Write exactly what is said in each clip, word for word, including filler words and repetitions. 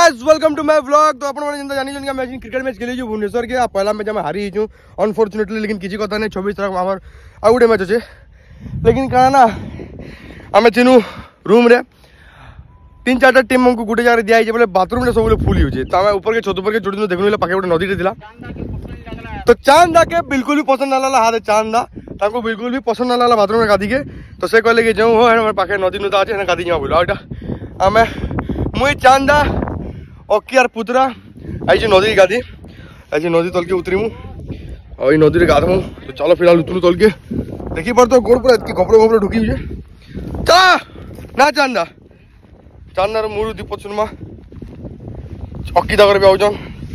Guys welcome to my vlog. तो अपन माने जिंदा जानी जन मैच क्रिकेट मैच खेली जो भुवनेश्वर के पहला मैच में हारी छु अनफॉर्चुनेटली, लेकिन किसी कथा नहीं छब्बीस तारीख हमर आ गुटे मैच अछि। लेकिन का ना हमें चिनु रूम रे तीन चार टीम हमको गुटे जगह दिया है बोले बाथरूम रे सब फुल हो तो हमें ऊपर के छत ऊपर के चोटी देखनु पाखे गोटे नदी दिला तो चांद दा के बिल्कुल भी पसंद ना लाला हाथ चांद दा ताको बिल्कुल भी पसंद ना लाला बाथरूम में गाधी के तो से कहले कि जो हो हमारे पाखे नदी नुदा अच्छे गाधी जा बोलो आटा आमे मुई चांदा ओके यार पुतरा आई नदी गाधी आई नदी तल के उतरी मु और नदी रे गाधमु तो चलो फिलहाल उतरू तल के देखी पर तो गोड़ पूरा इतनी कपड़े कपड़े ढुकी हुई चला ना चांदा चांदार मुरु दीपक सुनमा अक्की दगर भी आउजन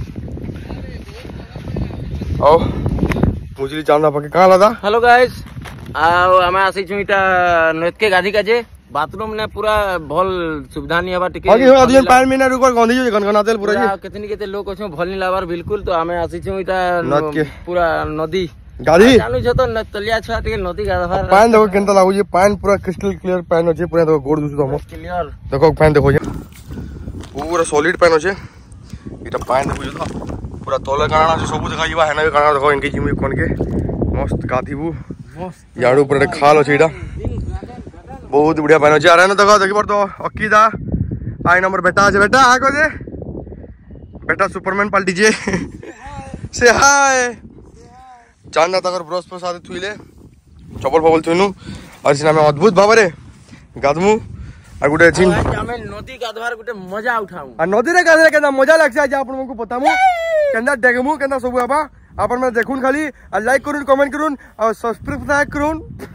आओ मुझे चांदा पाके कहां लादा। हेलो गाइस आ हमें आसी छुईटा नृत्य के गाधी काजे बाथरूम ने पूरा भल सुविधा नहीं हबा टिके आगे हो दिन पाँच मिनट ऊपर गंधी जो गनगना तेल पूरा जे कितनी केते लोग अछि भल नहीं लाबार बिल्कुल तो हमें आसी छुईटा पूरा नदी गाधी चालू छ तो तलिया छ टिके नदी गाधा पानी देखो केनता लागु जे पानी पूरा क्रिस्टल क्लियर पानी अछि पूरा देखो गोड़ दुसु हम क्लियर देखो पानी देखो जे पूरा सॉलिड पानी अछि इटा पानी देखो जे पूरा तले काना से सब देखा जीवा हेना काना देखो इनके जिमी कोन के मस्त गाधीबू मस्त याडू पूरा खाल अछि इटा बहुत बढ़िया पानी अछि आरे न देखो देखि पर तो अक्की दा आई नंबर बेटा আছে बेटा आ को जे बेटा सुपरमैन पलटी जे से हाय चांदा तकर ब्रश पर साथे थुइले चपल फबल थुइनु और सिना में अद्भुत भाबरे गादमु आ गुटे छिन हमें नदी गाधवार गुटे मजा उठाऊ आ नदी रे गाधरे केना मजा लागछ आज आपन को बतामु केना डेगमु केना सब आबा आपन में देखुन खाली आ लाइक करूं कमेंट करूं और सब्सक्राइब करूं।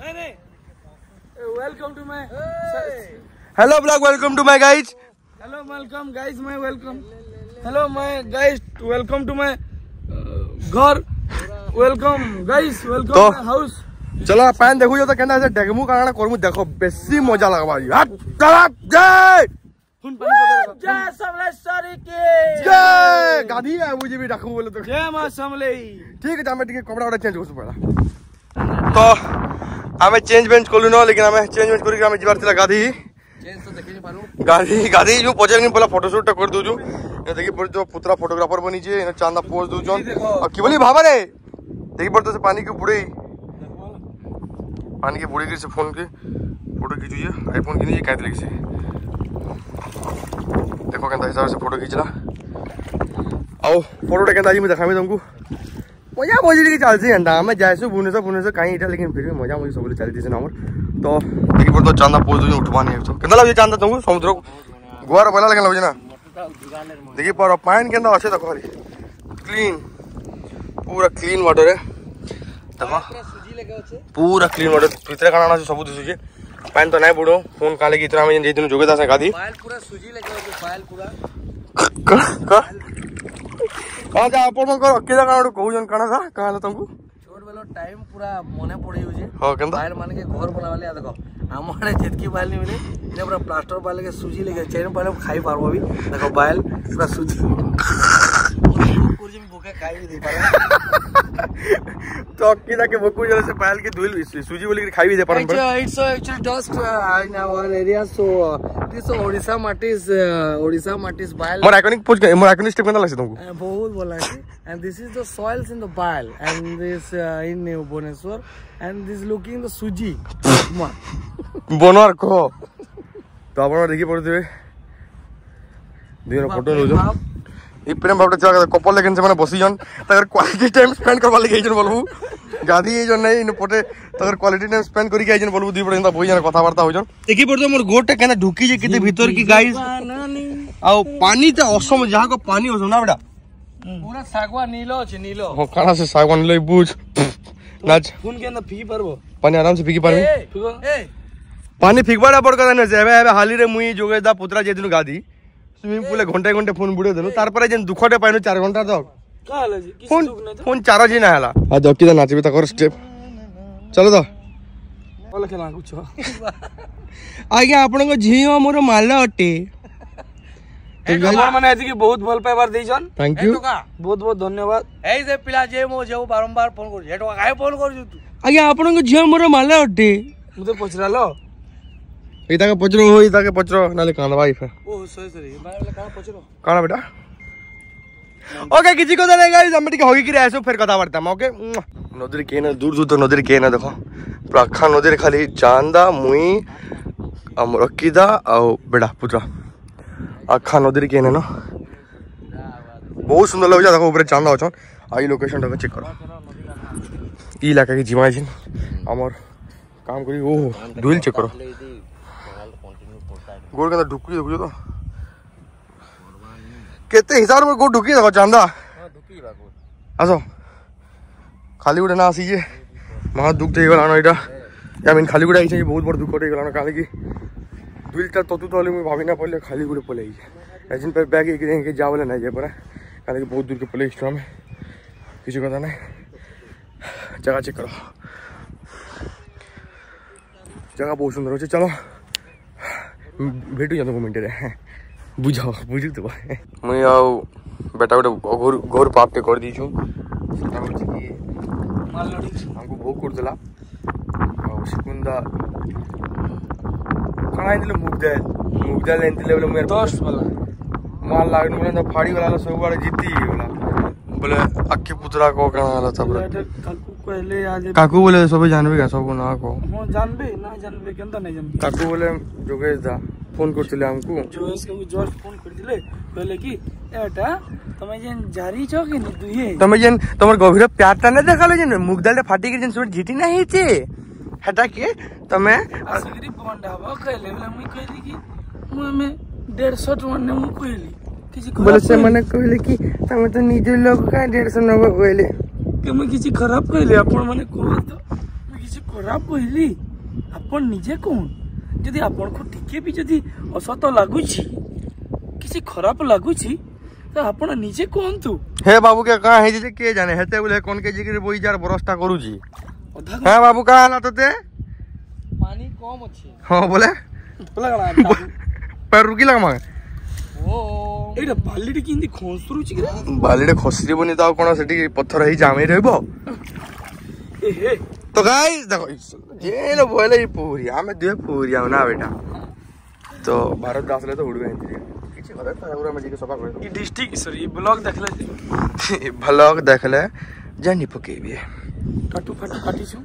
Welcome to my hello blog welcome to my guys hello welcome guys my welcome hello my guys welcome to my घर welcome guys welcome to house चलो पानी देखो जो तो केना से डेगमु काना करमु देखो बेसी मजा लगबा हट चला जय हुन पानी जय समलेश्वरी की जय गाधी है मुझे भी रखू बोले तो जय मां समले ठीक है हमें टिके कपड़ा चेंज करसु पड़ा तो हमें चेंज बेंच कोलु न लेकिन हमें चेंज बेंच करी हमें जिबार थिला गाधी चेंज तो देखि नहीं पारू गाधी गाधी जो पचे पहला फोटोशूट कर दू जो देखि पर जो पुत्रा फोटोग्राफर बनी जे चांदा पोज दू जन और की बोली भाबा रे देखि पर तो से पानी के बुड़े पानी के बुड़े के से फोन के फोटो खींचू ये आईफोन की नहीं काट लगी से देखो केंता हिसाब से फोटो खींचला आओ फोटो केंता जी मैं दिखामी तुमको मजा मजी की चलती है हमें जायसु भुवनेश्वर भुवनेश्वर कहीं इटा लेकिन फिर भी मजा मुझे सब चलती है नंबर तो देखि पर तो चांदा पोज दू उठवा नहीं तो केंता लगे चांदा तुमको समुद्र गुआर बला लगे लगे ना देखि पर पानी केंता अच्छे देखो क्लीन पूरा क्लीन वाटर है देखो पूरा क्लीन वाटर भीतर काना सब दिसु जे पानी तो नहीं बुड़ो फोन काले की इतना में जे दिन जोगे दास गादी फाइल पूरा सुजी लगे होचे फाइल पूरा का का जा अपन को अकेला काना कहू जन काना था काला तुमको छोड़ बेलो टाइम पूरा मने पड़ी हो जे हां केंदा फाइल मान के घर बनावाले देखो हमरे जितकी बाल नहीं मिले इने पूरा प्लास्टर बाल के सुजी लगे चेन पहले खाई पारबो अभी देखो बाल पूरा सुजी भूखे खाई भी दे पारे तो अक्की के बकू जले से पायल के धुल सूजी बोली के खाई भी दे पारे it's actually just in our area so this Odisha माटिस ओडिसा माटिस बायल मोर आइकॉनिक पूछ मोर आइकॉनिक स्टेप केना लागसे तुमको बहुत बोला है and this is the soils in the बायल and this in Bhubaneswar and this looking the सूजी बनर को तो आपण देखि पड़ते दुई फोटो लो जो ई प्रेम बाबू चला कपल लेकिन से माने बसी जन तकर क्वालिटी टाइम स्पेंड करवा लगे जन बोलबू गादी ए जन नहीं इन पोटे तकर क्वालिटी टाइम स्पेंड करी के जन बोलबू दुई पड़े बोई जन कथा वार्ता हो जन देखि पड़तो मोर गोटे केना ढुकी जे केते भीतर की गाइस आ पानी त असम जहां को पानी हो ना बेटा पूरा सागवा नीलो छ नीलो हो काना से सागवा नीलो बुझ नाच फोन के अंदर फी परबो पानी आराम से फीकी पानी पानी फिकबाड़ा पड़ कर से एबे एबे हाली रे मुई जोगेदा पुत्रा जे दिन गादी स्विमिंग पूल घंटे घंटे फोन बुड़े देनु तार पर जेन दुखटे पाइनु चार घंटा तक का हला जी किसी दुख नै फोन चार जी ना हला आ जक्की दा नाचबे तकर स्टेप चलो तो बोल के लागु छ आज्ञा आपन को झियो मोर माल अटे हमर माने एति की बहुत भल पाइबार देजन थैंक यू बहुत बहुत धन्यवाद एई जे पिला जे मो जेउ बारंबार फोन कर हेटो काहे फोन कर तू आज्ञा आपन को झियो मोर माल अटे मुते पछरालो इता के पचरो हो इता के पचरो नाले कांदवा इफे ओ सॉरी सॉरी बारे काना पचरो काना बेटा ओके किसी को देने गाइस हम टिके होगी कि ऐसे फिर कथा पड़ता ओके नदी के ना दूर दूर तक नदी के ना देखो पूरा अखा नदी खाली चांदा मुई हमर अक्कीदा आ बेटा पुत्रा अखा नदी के ना बहुत सुंदर लग जा देखो ऊपर चांदा अछन आई लोकेशन टा चेक करो ई इलाका के जीवा छिन हमर काम करी ओ डुइल चेक करो गोड़ के अंदर ढुकी देखो तो केते हिसाब में गोड़ ढुकी देखो चांदा हां ढुकी बा गोड़ आसो खाली गुडा ना आसी जे महा दुख दे गला ना एटा या मीन खाली गुडा आइछे बहुत बड़ दुख करे गला ना काले की दुइलटा ततु तले में भाभी ना पड़ले खाली गुडे पले आइछे एजिन पर बैग एक के जावले ना जे पर काले की बहुत दूर के पले स्ट्रा में किसी कथा नहीं जगह चेक करो जगह बहुत सुंदर होचे चलो भेटू जा तुमको मिनटे रे बुझाओ बुझू तो मुई आउ बेटा गोटे घोर घोर पाप के कर दी छु सेटा होची कि मालडी हमको भोग कर देला आ सिकुंदा खाना दिले मुगदे मुगदे लेन दिले बोले मैं दस वाला माल लागन बोले तो फाड़ी वाला सब बार जीती बोला बोले अक्की पुत्रा को कहां वाला था बोले काकू कहले आज काकू बोले सब जानबे का सब ना को हां जानबे ना जानबे केंदा नहीं जानबे काकू बोले जोगेश दा फोन करथिले हमको जोगेश को जस्ट फोन करथिले कहले कि एटा तमे जेन जारी छ कि दुइए तमे जेन तमर गभीर प्यारटा ने देखाले जेन मुगदालटे फाटी के जेन सब जीटी ना हिचे हेटा के तमे असगरी बंडा बा कहले बोले मुई कहली कि मु में डेढ़ सौ टन ने मु कहली बोले से मैंने कहले कि तमे तो निजे लोग का डेढ़ सौ नब कहले कि मैं किसी खराब कहले अपन माने कहल तो मैं किसी खराब कहली अपन निजे कोन यदि अपन को टिके भी यदि असत लागु छी किसी खराब लागु छी तो अपन निजे कोन तू हे बाबू के का है जे के जाने हेते बोले कोन के जिगर बोई जार बरसटा करू छी हां बाबू का हाल तते पानी कम अछि हां बोले बोला पर रुकी लगा मां ओ एटा बालीटे किंदी खोसरू छी के बालीटे खोसरी बनी ताऊ कोन सेठी पत्थर ही जामे रहबो ए हे तो गाइस देखो ये लो बोले पूरी हमें दे पूरी ना बेटा तो भारत दास ले तो उड़ गए किछि करे पूरा में जी के सफा करे ई डिस्ट्रिक्ट सॉरी ब्लॉग देखले ब्लॉग देखले जानी पकेबे काटू फाटू काटी छु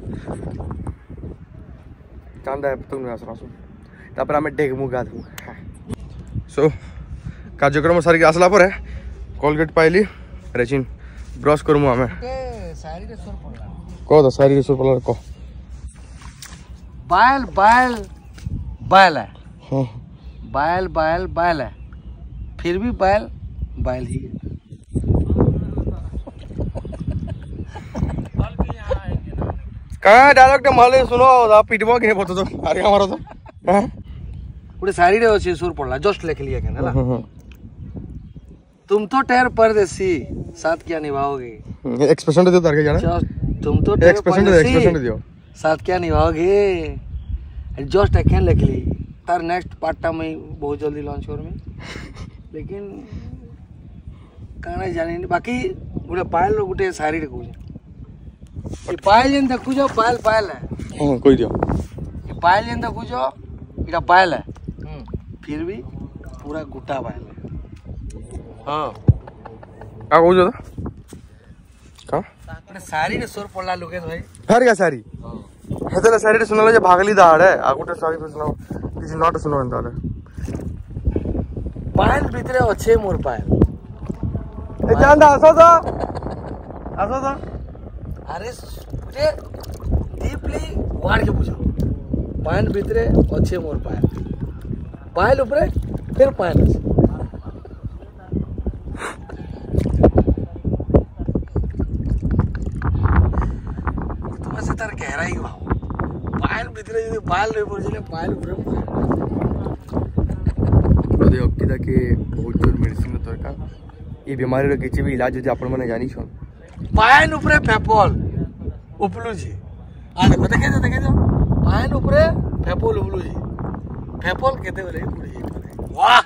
चांदा तुम आसरा सु तापर हमें डेग मुगा दू सो कार्यक्रम सारी आसला पर कोलगेट पाइली रेचिन ब्रश करमु हमें सारी रे सुर पड़ला को तो सारी रे सुर पड़ला को बाल बाल बाल है हां बाल बाल बाल है फिर भी बाल बाल ही का डायलॉग तो माले सुनो आप पिटबो के बतो तो अरे हमारा तो हां पूरे सारी रे अच्छे सुर पड़ला जस्ट लिख लिया के ना तुम तो ठहर परदेसी साथ क्या निभाओगे एक्सप्रेशन दे तार के जाना तुम तो ठहर एक्सप्रेशन दे एक्सप्रेशन दियो साथ क्या निभाओगे जस्ट एक लिख ली तार नेक्स्ट पार्ट टा में बहुत जल्दी लॉन्च कर में लेकिन काना जानि बाकी गुटे पायल गुटे सारी रे कहू ये पायल जेन देखु जो पायल पायल है हां कोई दियो ये पायल जेन देखु जो इटा पायल है फिर भी पूरा गुटा पायल है हां का कहू जो का अपने सारी रे सोर पड़ला लोकेश भाई हर क्या सारी हेतले सारी रे सुनले जे भागली दाड़ है आ गुटे सारी पे सुनाओ किसी नॉट सुनो एंताले पायल भीतरे अच्छे मोर पायल ए चांदा आसो तो आसो तो अरे रे डीपली वाड़ के पूछो पायल भीतरे अच्छे मोर पायल पायल ऊपर फिर पायल तुम से तार गहराई भाव पायल भीतरे यदि पायल रे पड़ले पायल ऊपर बोले अक्कीदा के बहुत जोर मेडिसिन दरकार ये बीमारी रो किछि भी इलाज जदि आपण माने जानि छन पायल ऊपर फेपल उपलू जी आ देखो देखे जो देखे जो पायल ऊपर फेपल उपलू जी फेपल केते बोले पुड़ी वाह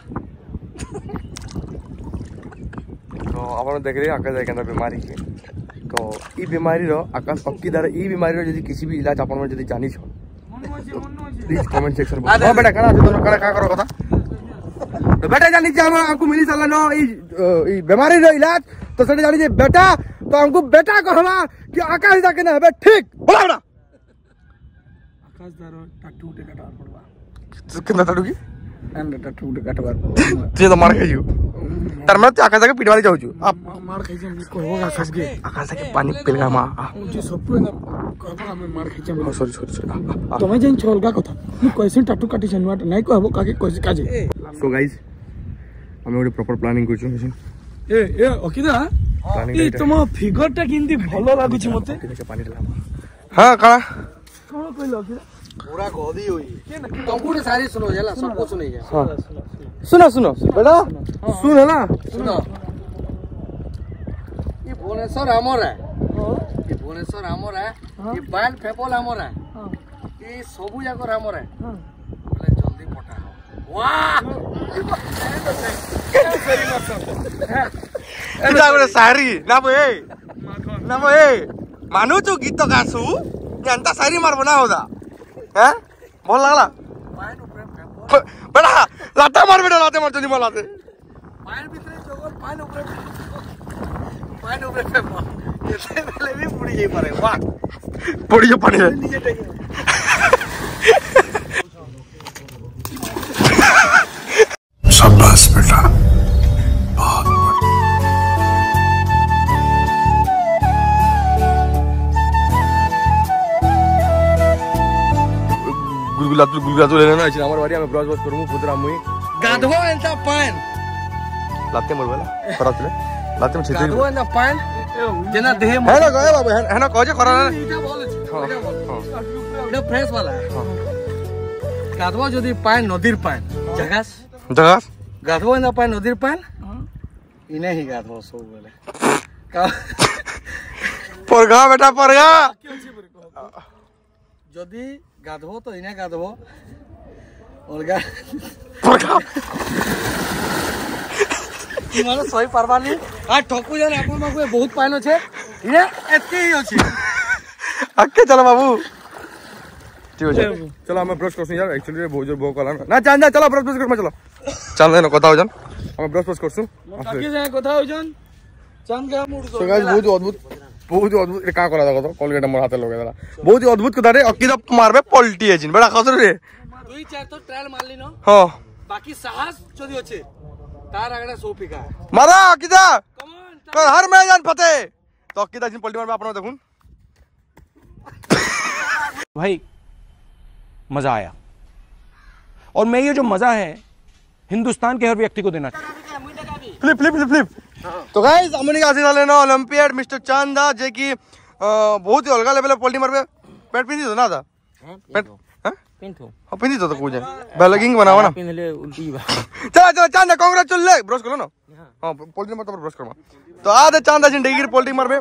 तो आपण देख रहे आकाश केना बीमारी के तो ई बीमारी रो आकाश अक्कीदा ई बीमारी रो जदि किछि भी इलाज आपण माने जदि जानि छन प्लीज कमेंट सेक्शन में हां बेटा करा दे दोनों करा का करो कथा तो बेटा जानी जे हम हमको मिली साला नो ई ई बीमारी रो इलाज तो सेठ जानी जे बेटा तो हमको बेटा कहवा कि आकाश दा के ना बे ठीक बोला बेटा आकाश दारो टाटू टे कटा पड़वा कितना टाटू की एंड टाटू टे कटवा ते तो मार खाइयो तर मैं तो आकाश के पिटवाली जाऊ छु आप मार खाइ हम को होगा आकाश के आकाश के पानी पिलगा मा मुझे सब ना कहबो हम मार खाइ हम सॉरी सॉरी सॉरी तमे जेन छोलगा कथा मु कैसे टाटू काटी छनुआ नहीं कहबो काके कैसे काजे सो गाइस हम ओडी प्रॉपर प्लानिंग करछु ए ए ओके ना ई तुम फिगर टा किंदी भलो लागु छ मते पानी डला हां का कोन कहलो कि पूरा गोदी होई कंप्यूटर सारी सुनो जाला सब कुछ सुनै जा हां सुनो सुनो बेटा सुन है ना सुनो ये भुवनेश्वर हमर है ये भुवनेश्वर हमर है ये बाल फेपल हमर है ये सबु जाकर हमर है बोले जल्दी पटा वाह एटा गोटे सारी ना बे ना बे मानु तू गीत गासु जानता सारी मारबो ना होदा हैं भल लागला बेटा लाते मार बेटा लाते मार जल्दी मार लाते पाइन भीतर जगह पाइन ऊपर पाइन ऊपर ये पहले भी पुड़ी जाई पारे वाह पुड़ी जो पानी है नीचे टेके शाबाश बेटा बहुत गुलगुला तू गुलगुला तू लेना ना अछि हमर बारी हम ब्रश ब्रश करमु पुतरा मुई गाधो एंता पान लाते मरबला करतले लाते में छिते गाधो एंता पान जेना देह है ना गए बाबू है ना कह जे करा ना इटा बोल छै इटा फ्रेश वाला गाधो जदी पान नदीर पान जगास जगास गाधो एंता पान नदीर पान इने ही गाधो सब बोले परगा बेटा परगा जदी गाधो तो इने गाधो और गा परगा ई माने सही परवाली आ ठोकु जाने अपन बाबू बहुत पाइन छे इने एते ही अछि आके चलो बाबू ठीक है चलो हम ब्रश करसु यार एक्चुअली बहुत जोर भूख वाला ना चांदा चलो ब्रश ब्रश कर चलो चल ना कथा हो जान हम ब्रश ब्रश करसु काकी जाय कथा हो जान चांद के मूड सो गाइस बहुत अद्भुत बहुत अद्भुत का करा देखो तो कोलगेट मोर हाथ लगे देला बहुत अद्भुत कथा रे अक्की तो मारबे पलटी एजिन बड़ा खसर रे दुई चार तो ट्रायल मार ली न हां बाकी साहस जदी अछि तार आगडा सौ फिका मारा अक्कीदा कम ऑन हर मैदान फते तो अक्कीदा जिन पलटी मारबे आपन देखुन भाई मजा आया और मैं ये जो मजा है हिंदुस्तान के हर व्यक्ति को देना फ्लिप फ्लिप फ्लिप फ्लिप तो गाइस हमनी का आसीन लेनो ओलंपियड मिस्टर चांदा जे की बहुत ही अलग लेवल पलटी मारबे पेट पिंदी तो ना था पेट हां पिंथो हां पिंदी तो को जाए बैलगिंग बनावा ना पिंदले उल्टी बा चला चला चांदा कांग्रेचुलेट ले ब्रश करो ना हां पलटी मत ब्रश करमा तो आ दे चांदा जिन डेगिर पलटी मारबे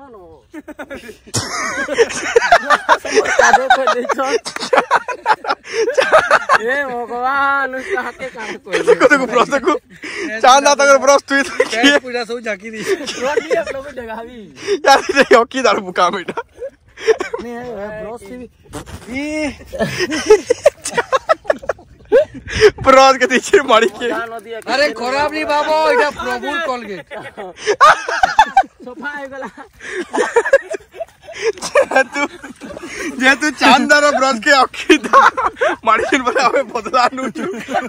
ए भगवान उसका हाथे काट कोई देखो देखो ब्रश देखो चांदा तक ब्रश तुई की पूरा सब झाकी दी ब्रश भी आप लोग जगावी यार ये हॉकी दार बुका बेटा नहीं है ब्रश से भी ये ब्रश के पीछे मारी के अरे खराब नहीं बाबू एटा प्रभु कोलगेट सोफा हो गला तू जे तू चांदार ब्रश के अखी था मारिन बला हमें बदला नुचू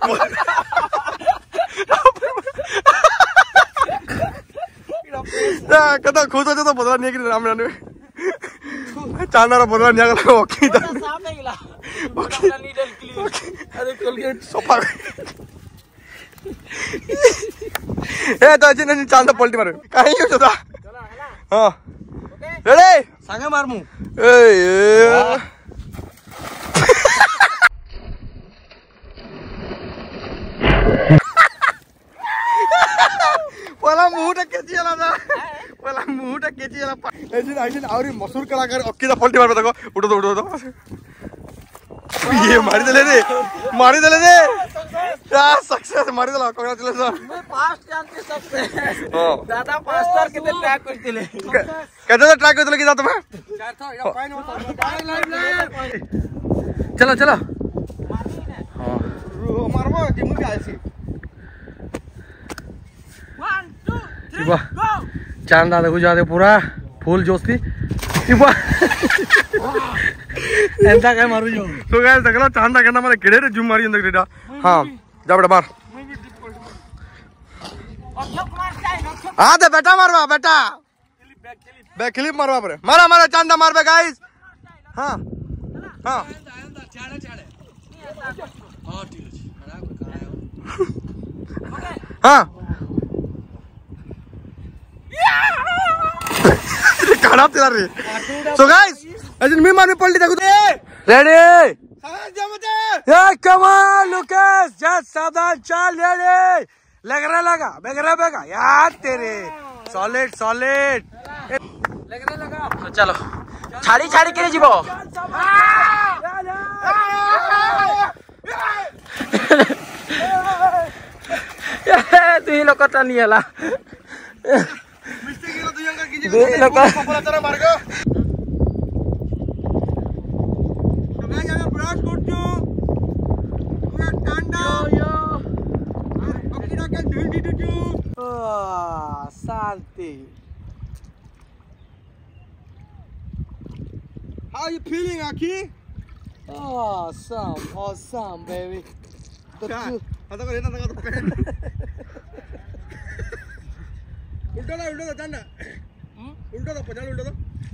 ना कदा खुद हो तो बदला नहीं कि राम राम चांदार बदला नहीं गला अखी था साफ नहीं गला बदला नीडल क्लीन अरे कोलगेट सोफा ए तो जिन चांदा पलटी मारे कहीं हो था चला हां रेडी संगे मारमु ए वाला मुहटा केची आला ना वाला मुहटा केची आला एजिन आइजिन आउरी मसूर कलाकार अक्कीदा पलटी मारबे देखो उठो तो उठो तो ये मारी देले रे मारी देले रे या सक्सेस मारी देला कांग्रेचुलेशन मैं फास्ट जानते सक्सेस हां दादा फास्ट कर केते ट्रैक करतिले केते ट्रैक करतिले कि जा तमे चार था या पाइन होता लाइव लाइव चलो चलो मारबो जिमु भी आसी चांदा देखो जाते पूरा फुल जोश थी ऐसा क्या मारू जो तो गाइस देखला चांदा कहना मारे केड़े रे जुम मारी अंदर केड़ा हां जा बेटा मार आ दे बेटा मारवा बेटा बैक क्लिप मारवा पर मारा मारा चांदा मार बे गाइस हां हां छाड़े छाड़े हां ठीक है हां काढ़ा तेरा रे सो गाइस अजन मी मारने पलटी देखो रेडी हां जमते ये कमाल लुकेश जस्ट सावधान चल रेडी लग रहा लगा बेगरा बेगा यार तेरे सॉलिड सॉलिड लग रहा लगा तो चलो छाड़ी छाड़ी के जीवो तू ही लोक टानी हला मिस्टेक गेलो दुयंगा की जी लोक पपला चरा मार्ग तो गाइस আমি ব্রাশ করছো পুরো ঠান্ডা यो অকিরা কে ঢিল দিছু ও শান্তি How are you feeling, Aki? Awesome, awesome, baby. Ada kau lihat tengah tu pen. Ulta dah, ulta dah, canda. Ulta dah, panjang ulta dah.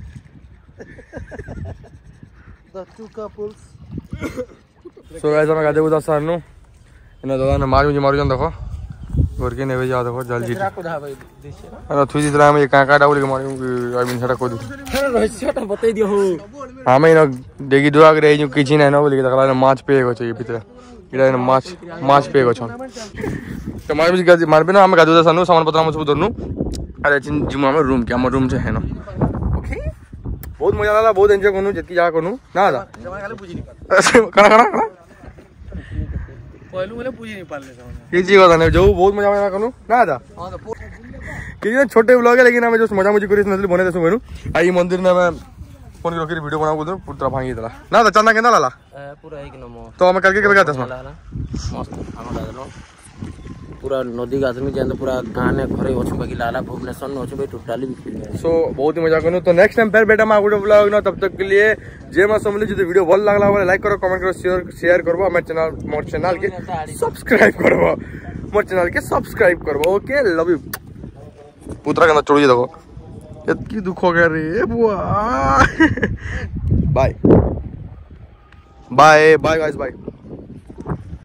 The two couples. So guys, हम गाते उधर सारनु. इन्हें दादा ने मारू मुझे मारू जान देखो. गोरके ने भी जा देखो जल जी. अरे तू जितना मैं ये कांका डाउल के मारू आई मीन सड़क को दू. रहस्य टा बता दियो हो. हाँ मैं इन्हें देगी दुआ करे जो किचन है ना बोले कि तकला ने माच पे को चाहिए पितरा. इधर इन्हें माच माच पे को छन. तो मार भी गाते मार भी ना हम गाते उधर सारनु सामान पत्रा मुझे उधर नु. अरे चिन जिम्मा में रूम क्या रूम से है ना. ओके. बहुत मजा आला बहुत एंजॉय करूँ जितनी जा करूँ ना आला. करा करा करा. पहलू मैंने पूजी नहीं पाल लेता हूँ ये चीज होता नहीं जो बहुत मजा आया करूँ ना आजा क्योंकि छोटे ब्लॉग है लेकिन हमें जो मजा मुझे करी नजर बने दसो मेनू आई मंदिर ने मैं फोन की रोकी वीडियो बनाऊँ उधर पूरा भांगी दला ना आजा चंदा केंदा लाला पूरा एक नंबर तो हमें करके करके दस मस्त हम डालो पूरा नदी गाथमी जेंद पूरा गाने घरे अछि बाकी लाला भुवनेश्वर न अछि बे टोटली भी सो बहुत ही मजा करूँ तो नेक्स्ट टाइम फिर बेटा मैं वीडियो ब्लॉग ना तब तक के लिए जे मैं समझ जो वीडियो भल लागला वाला लाइक करो कमेंट करो शेयर शेयर करो हमारे चैनल मोर चैनल के सब्सक्राइब करो मोर चैनल के सब्सक्राइब करो ओके लव यू पुत्रा के अंदर चोड़ी देखो इतनी दुख हो गया रे बुआ bye bye bye guys bye